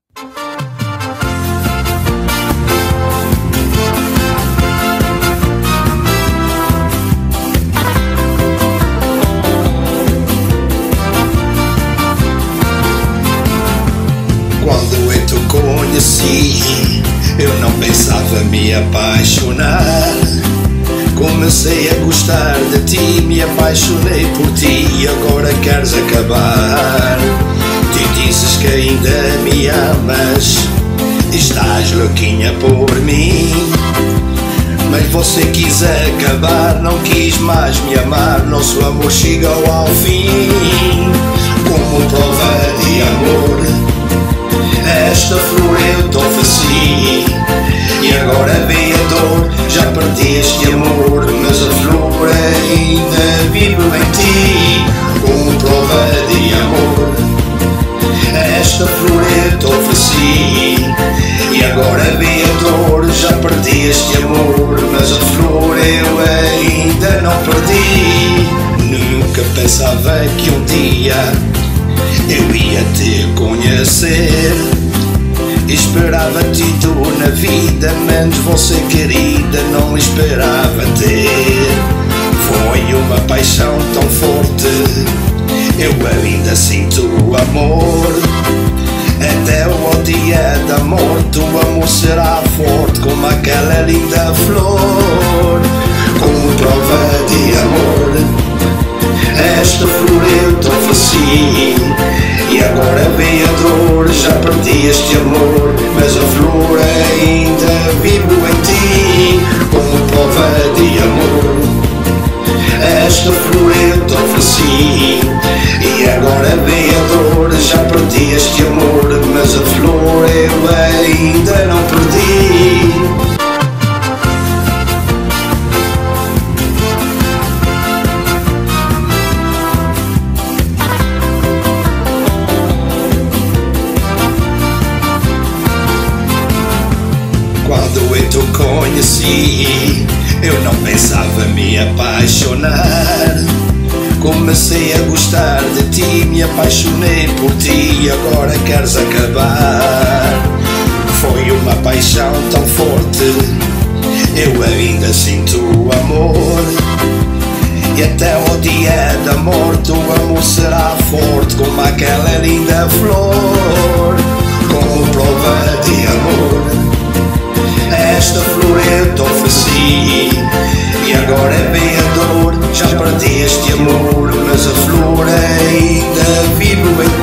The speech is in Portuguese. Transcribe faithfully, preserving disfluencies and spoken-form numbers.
Quando eu te conheci, eu não pensava me apaixonar. Comecei a gostar de ti, me apaixonei por ti e agora queres acabar. Tu dizes que ainda me amas, estás louquinha por mim. Mas você quis acabar, não quis mais me amar. Nosso amor chegou ao fim. Como prova de amor, esta flor eu te ofereci. E agora vem a dor, já perdi este amor, mas a flor ainda vive em ti. Como prova de amor, esta flor eu te ofereci. E agora vem a dor, já perdi este amor, mas a flor eu ainda não perdi. Nunca pensava que um dia eu ia te conhecer. Esperava-te tudo na vida, menos você querida não esperava ter. Foi uma paixão tão forte, eu ainda sinto amor. Até o dia da morte o amor será forte como aquela linda flor. Como prova de amor, esta flor eu te ofereci. E agora vem a dor, já perdi este amor, mas a flor ainda vive em ti. Como prova de amor, esta flor eu te ofereci. E agora vem a dor, já perdi este amor, mas a flor eu ainda não perdi. Quando eu te conheci, eu não pensava me apaixonar. Comecei a gostar de ti, me apaixonei por ti e agora queres acabar. Foi uma paixão tão forte, eu ainda sinto amor. E até o dia da morte o amor será forte como aquela linda flor. Como prova de amor, esta flor eu te ofereci. E agora vem a dor, já perdi este amor, mas a flor ainda vive em